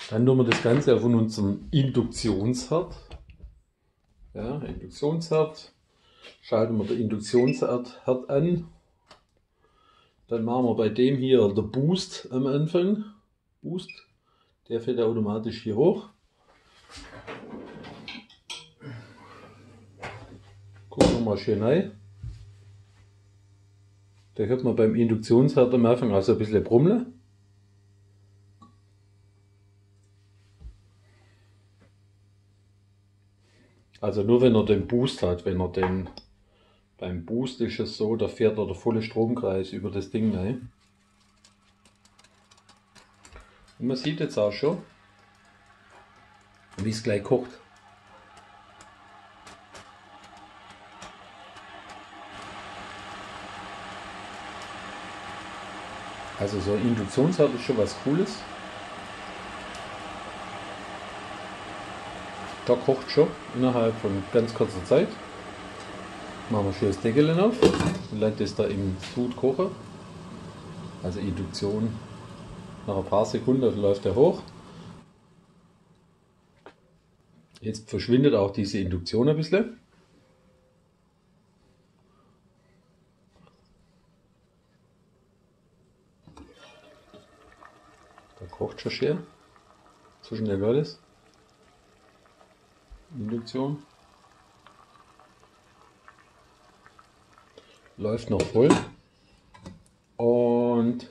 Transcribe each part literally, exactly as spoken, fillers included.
Dann tun wir das Ganze auf unserem Induktionsherd. Ja, Induktionsherd. Schalten wir den Induktionsherd Herd an. Dann machen wir bei dem hier der Boost am Anfang. Boost. Der fährt automatisch hier hoch. Gucken wir mal schön rein. Da hört man beim Induktionsherd am Anfang auch so ein bisschen Brummeln. Also nur wenn er den Boost hat, wenn er den, beim Boost ist es so, da fährt er der volle Stromkreis über das Ding rein. Und man sieht jetzt auch schon, wie es gleich kocht. Also so ein Induktionsherd ist schon was Cooles. Da kocht schon innerhalb von ganz kurzer Zeit. Machen wir schön das Deckel auf und lassen das da im Sud kochen. Also Induktion. Nach ein paar Sekunden läuft er hoch. Jetzt verschwindet auch diese Induktion ein bisschen. Da kocht schon schön. So schnell geht es. Induktion. Läuft noch voll. Und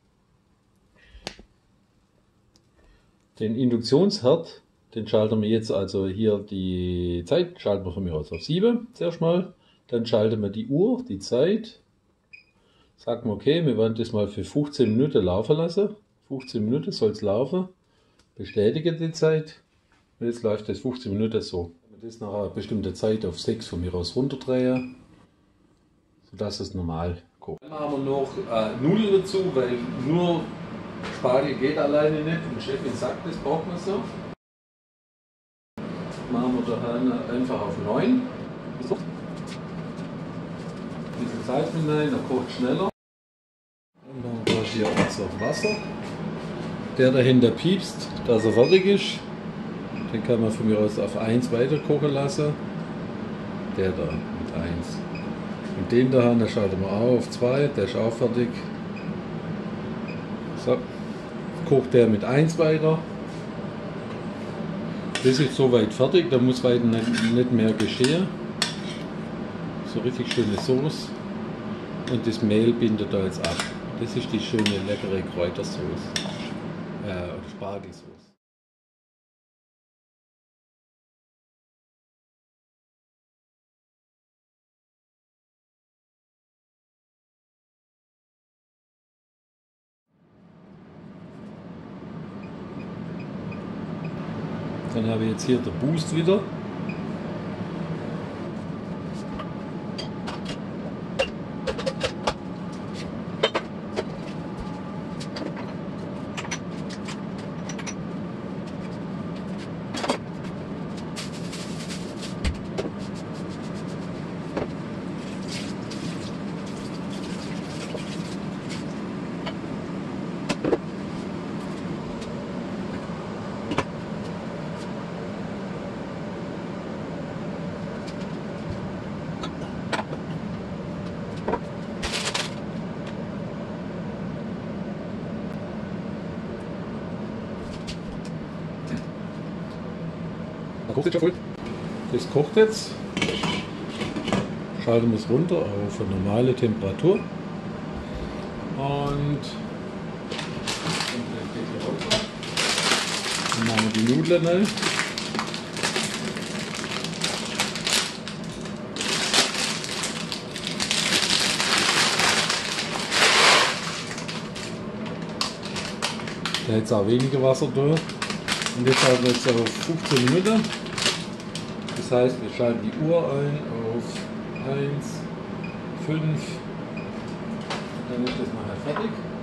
den Induktionsherd, den schalten wir jetzt, also hier die Zeit, schalten wir von mir aus auf sieben zuerst mal. Dann schalten wir die Uhr, die Zeit. Sagen wir, okay, wir wollen das mal für fünfzehn Minuten laufen lassen. fünfzehn Minuten soll es laufen. Bestätige die Zeit. Und jetzt läuft das fünfzehn Minuten so. Wenn wir das nach einer bestimmten Zeit auf sechs von mir aus runterdrehen, sodass es normal kocht. Dann machen wir noch äh, Nudeln dazu, weil nur Spargel geht alleine nicht. Und Chefin sagt, das braucht man so. Machen wir da einfach auf neun. Ein bisschen Salz mit rein, dann kocht schneller. Dann machen wir hier unser Wasser. Der dahinter piepst, dass er fertig ist. Den kann man von mir aus auf eins weiter kochen lassen. Der da mit eins. Und den da haben, schalten wir auch auf zwei, der ist auch fertig. So, kocht der mit eins weiter. Das ist soweit fertig, da muss weiter nicht, nicht mehr geschehen. So richtig schöne Soße. Und das Mehl bindet da jetzt ab. Das ist die schöne leckere Kräutersoße. Äh, Spargelsoße. Dann habe ich jetzt hier den Boost wieder. Da kocht jetzt schon voll. Das kocht jetzt. Schalten wir es runter auf eine normale Temperatur. Und dann machen wir die Nudeln rein. Da jetzt auch weniger Wasser durch. Und jetzt schalten wir jetzt auf fünfzehn Minuten. Das heißt, wir schalten die Uhr ein auf eins, fünf. Dann ist das nachher fertig.